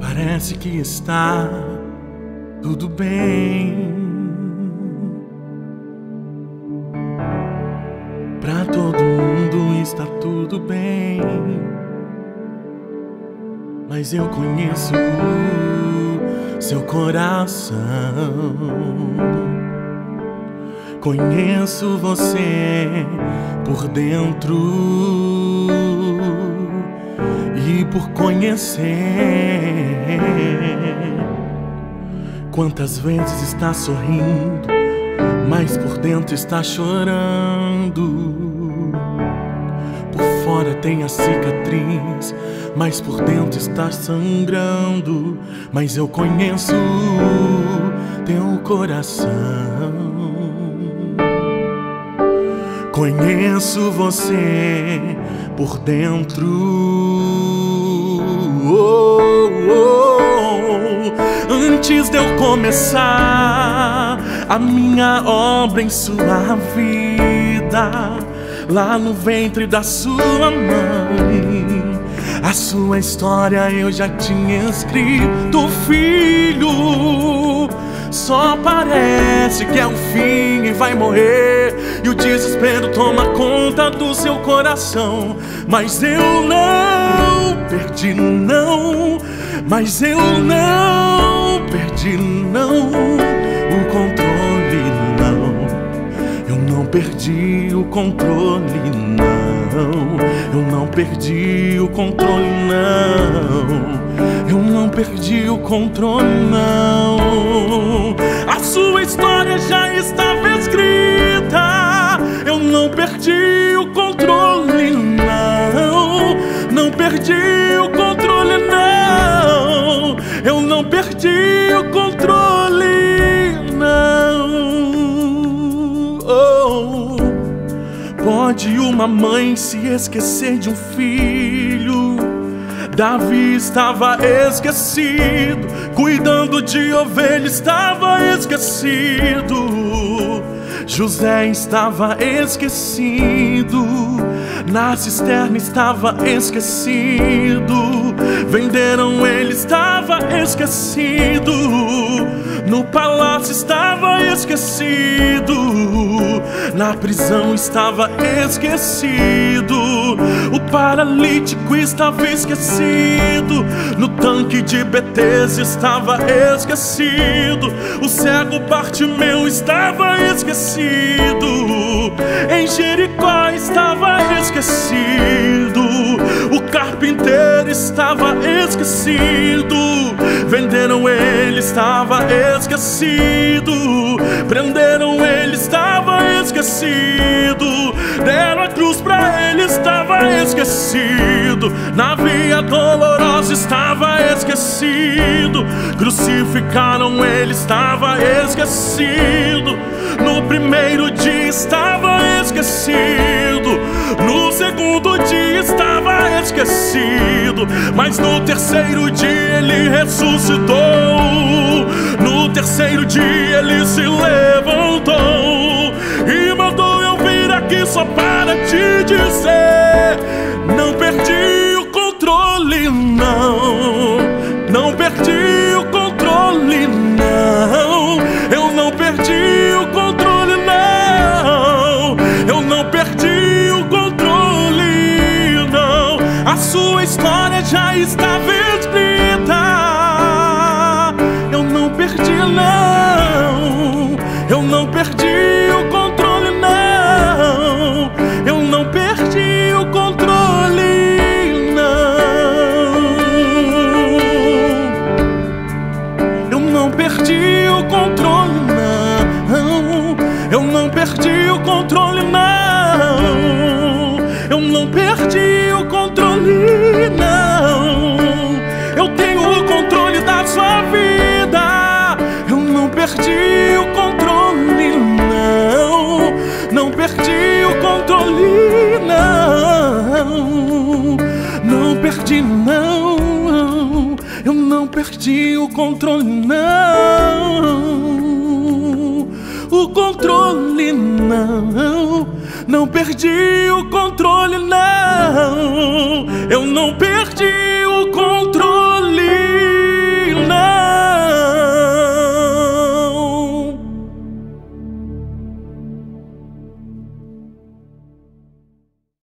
Parece que está tudo bem. Pra todo mundo está tudo bem, mas eu conheço o seu coração. Conheço você por dentro, e por conhecer, quantas vezes está sorrindo, mas por dentro está chorando. Por fora tem a cicatriz, mas por dentro está sangrando. Mas eu conheço teu coração. Conheço você por dentro. Antes de eu começar a minha obra em sua vida, lá no ventre da sua mãe, a sua história eu já tinha escrito, filho. Só parece que é o fim e vai morrer, e o desespero toma conta do seu coração. Mas eu não perdi, não. Mas eu não perdi, não, o controle, não. Eu não perdi o controle, não. Eu não perdi o controle, não. Eu não perdi o controle, não. A sua história já estava escrita. Eu não perdi o controle, não. Não perdi o controle, não. Eu não perdi o controle, não. Oh. Pode uma mãe se esquecer de um filho? Davi estava esquecido, cuidando de ovelha estava esquecido. José estava esquecido, na cisterna estava esquecido. Venderam, ele estava esquecido, no palácio estava esquecido, na prisão estava esquecido. O paralítico estava esquecido, no tanque de Betesda estava esquecido. O cego Bartimeu estava esquecido, em Jericó estava esquecido. O carpinteiro estava esquecido, venderam, ele estava esquecido. Prenderam, ele estava esquecido. Deram a cruz pra ele, estava esquecido. Na via dolorosa estava esquecido. Crucificaram, ele estava esquecido. No primeiro dia estava esquecido, no segundo dia estava esquecido, mas no terceiro dia ele ressuscitou. No terceiro dia ele se levantou e mandou eu vir aqui só para te dizer: não perdi o controle, não. Não perdi o controle, não. Eu não perdi o controle, não. Eu não perdi o controle, não. A sua história já estava escrita. Eu não perdi, não. Eu não perdi o controle, não. Eu não perdi o controle, não. Eu não perdi o controle, não. Eu não perdi o controle, não. Eu não perdi o controle, não. Eu tenho o controle da sua vida. Eu não perdi o controle, não. Não perdi o controle, não. Não perdi, não. Eu não perdi o controle, não. O controle, não. Não perdi o controle, não. Eu não perdi.